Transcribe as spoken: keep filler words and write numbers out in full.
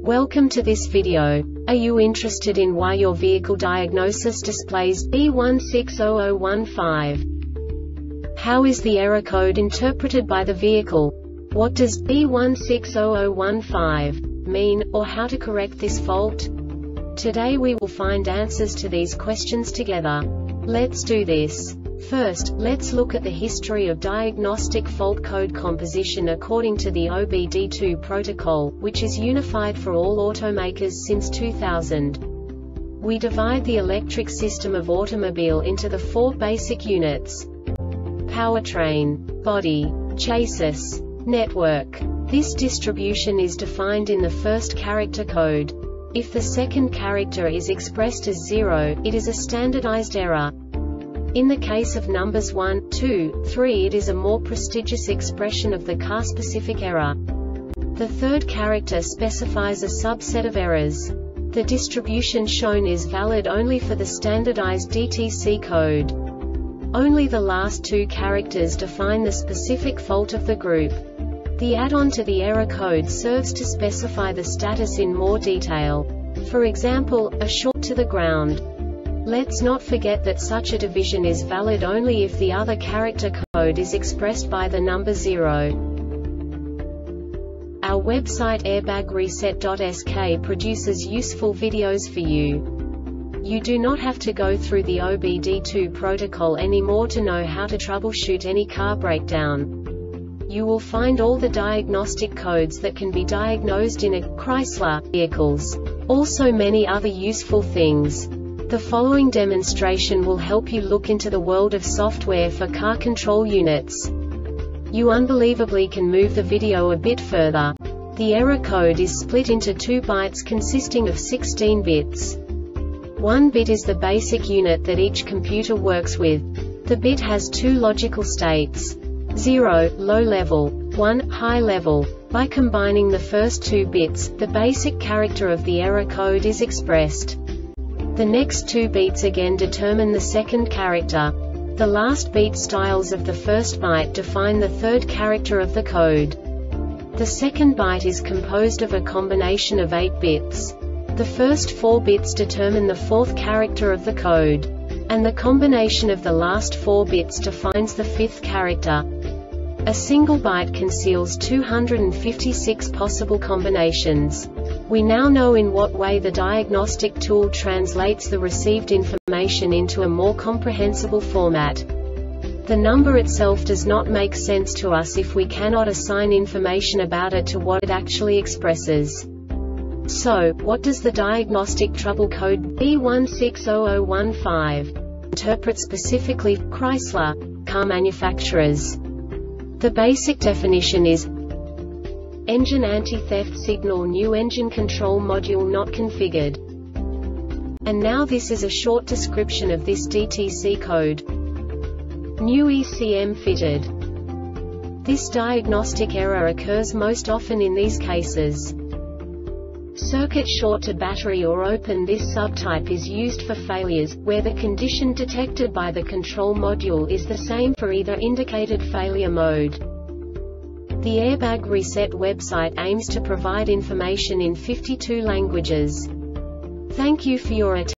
Welcome to this video. Are you interested in why your vehicle diagnosis displays B one six zero zero one five? How is the error code interpreted by the vehicle? What does B one six zero zero one five mean, or how to correct this fault? Today we will find answers to these questions together. Let's do this. First, let's look at the history of diagnostic fault code composition according to the O B D two protocol, which is unified for all automakers since two thousand. We divide the electric system of automobile into the four basic units: powertrain, body, chassis, network. This distribution is defined in the first character code. If the second character is expressed as zero, it is a standardized error. In the case of numbers one, two, three, it is a more prestigious expression of the car-specific error. The third character specifies a subset of errors. The distribution shown is valid only for the standardized D T C code. Only the last two characters define the specific fault of the group. The add-on to the error code serves to specify the status in more detail. For example, a short to the ground. Let's not forget that such a division is valid only if the other character code is expressed by the number zero. Our website airbag reset dot S K produces useful videos for you. You do not have to go through the O B D two protocol anymore to know how to troubleshoot any car breakdown. You will find all the diagnostic codes that can be diagnosed in a Chrysler vehicles. Also many other useful things. The following demonstration will help you look into the world of software for car control units. You unbelievably can move the video a bit further. The error code is split into two bytes consisting of sixteen bits. One bit is the basic unit that each computer works with. The bit has two logical states: zero, low level, one, high level. By combining the first two bits, the basic character of the error code is expressed. The next two beats again determine the second character. The last beat styles of the first byte define the third character of the code. The second byte is composed of a combination of eight bits. The first four bits determine the fourth character of the code. And the combination of the last four bits defines the fifth character. A single byte conceals two hundred fifty-six possible combinations. We now know in what way the diagnostic tool translates the received information into a more comprehensible format. The number itself does not make sense to us if we cannot assign information about it to what it actually expresses. So, what does the diagnostic trouble code B one six zero zero one five interpret specifically for Chrysler car manufacturers? The basic definition is: engine anti-theft signal, new engine control module not configured. And now this is a short description of this D T C code. New E C M fitted. This diagnostic error occurs most often in these cases: circuit short to battery or open. This subtype is used for failures, where the condition detected by the control module is the same for either indicated failure mode. The Airbag Reset website aims to provide information in fifty-two languages. Thank you for your attention.